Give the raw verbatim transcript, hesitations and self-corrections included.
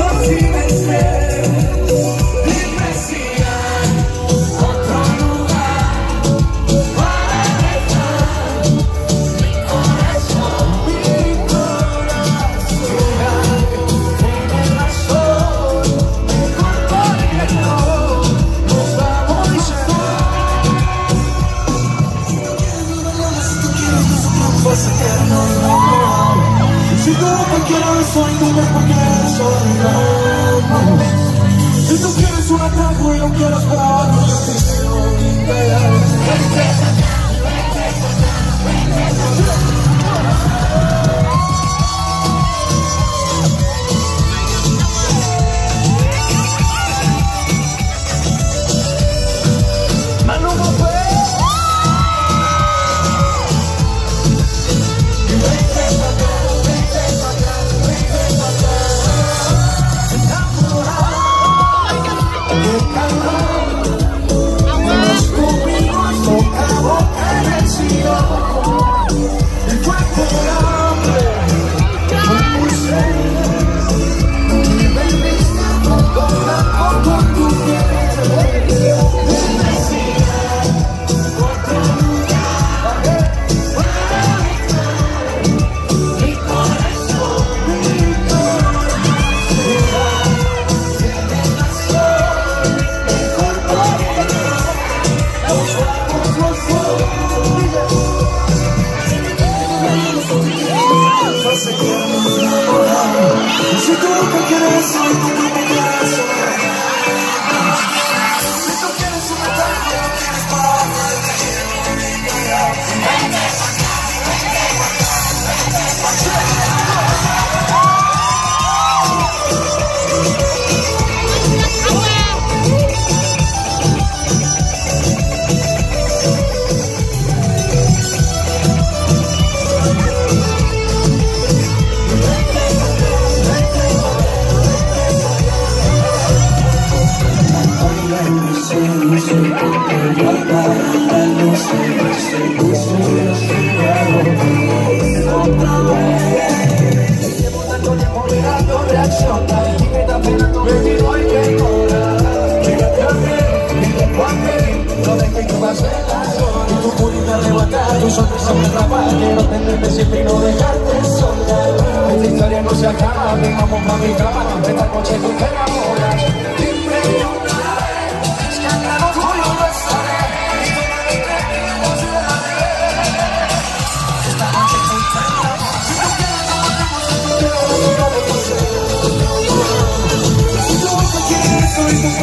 Si tú no quieres soy tú, porque soy yo. Si tú quieres un atajo y no quieres jugar, yo te quiero liberar. Si tú no quieres, soy tú, no me quieres, si tú quieres un ataque, no quieres parar, te quiero liberar. Llevo tanto tiempo mirando reaccionar y me da pena no ver no hay que cobrar. Fíjate a mí, mira a mí, no dejes que pase la zona. Y tu purita levantar, tu sonrisa me atrapa. Quiero tenerte siempre y no dejarte sola. Esta historia no se acaba, ven vamos a mi cama. Esta noche tú te enamoras. Dime una vez, que al lado tuyo no estaré. Soy tu